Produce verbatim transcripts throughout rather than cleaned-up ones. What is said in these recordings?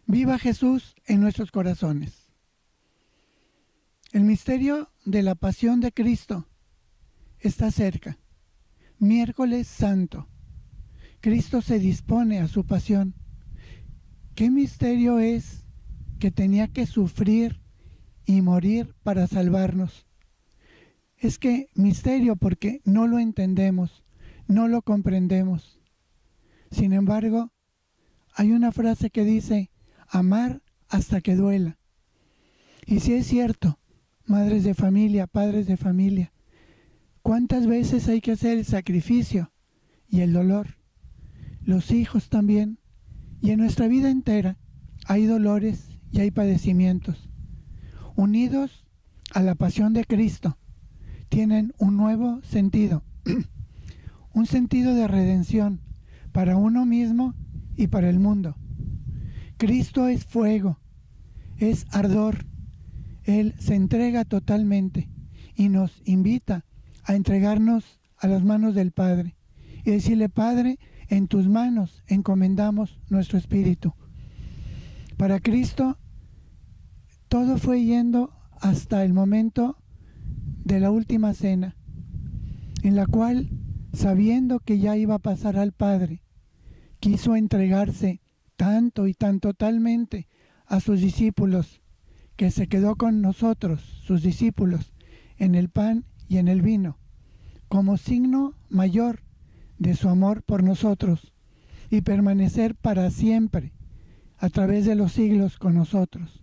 Viva Jesús en nuestros corazones. El misterio de la pasión de Cristo está cerca. Miércoles Santo. Cristo se dispone a su pasión. ¿Qué misterio es que tenía que sufrir y morir para salvarnos? Es que misterio porque no lo entendemos, no lo comprendemos. Sin embargo, hay una frase que dice, amar hasta que duela. Y si es cierto, madres de familia, padres de familia, ¿cuántas veces hay que hacer el sacrificio y el dolor? Los hijos también. Y en nuestra vida entera hay dolores y hay padecimientos. Unidos a la pasión de Cristo, tienen un nuevo sentido. Un sentido de redención para uno mismo y para el mundo. Cristo es fuego, es ardor. Él se entrega totalmente y nos invita a entregarnos a las manos del Padre y decirle, Padre, en tus manos encomendamos nuestro espíritu. Para Cristo, todo fue yendo hasta el momento de la última cena, en la cual, sabiendo que ya iba a pasar al Padre, quiso entregarse tanto y tan totalmente a sus discípulos, que se quedó con nosotros, sus discípulos, en el pan y en el vino, como signo mayor de su amor por nosotros, y permanecer para siempre, a través de los siglos con nosotros.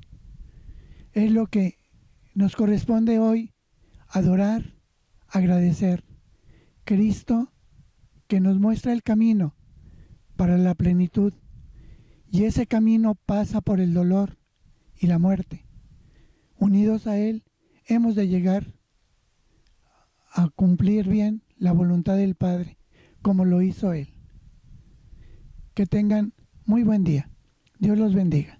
Es lo que nos corresponde hoy, adorar, agradecer. Cristo que nos muestra el camino para la plenitud, y ese camino pasa por el dolor y la muerte. Unidos a Él, hemos de llegar a cumplir bien la voluntad del Padre, como lo hizo Él. Que tengan muy buen día. Dios los bendiga.